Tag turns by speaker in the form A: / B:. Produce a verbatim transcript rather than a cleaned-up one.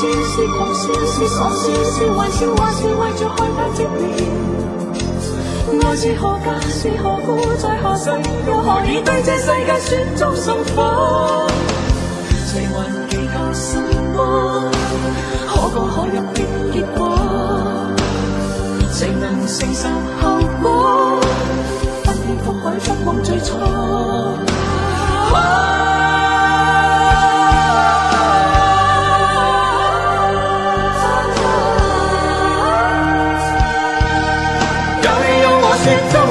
A: 笑，是狂笑，是傻笑，是玩笑，還是為着看他接連？愛是何價，是何故，在何世，又何以對這世界雪中送火？誰還祈求什麼？可歌可泣的結果，誰能承受後果？翻天覆海，不枉最初。要你用我選擇。